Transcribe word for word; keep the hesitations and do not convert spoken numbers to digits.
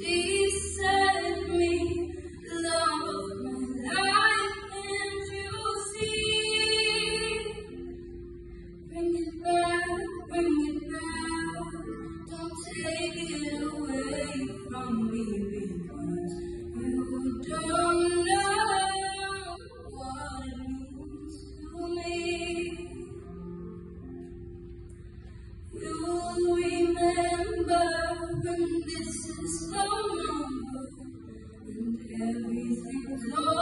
Please set me, love of my life, and you'll see. Bring it back, bring it back. Don't take it away from me, because you don't know what it means to me. You'll remember when this is over and everything's over.